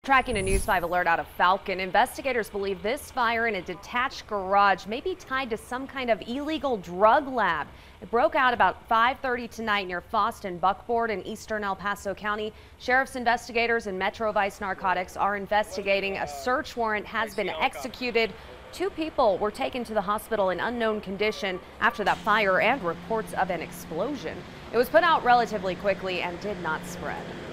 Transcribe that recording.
Tracking a News 5 alert out of Falcon, investigators believe this fire in a detached garage may be tied to some kind of illegal drug lab. It broke out about 5:30 tonight near Fost and Buckboard in eastern El Paso County. Sheriff's investigators and Metro Vice Narcotics are investigating. A search warrant has been executed. 2 people were taken to the hospital in unknown condition after that fire and reports of an explosion. It was put out relatively quickly and did not spread.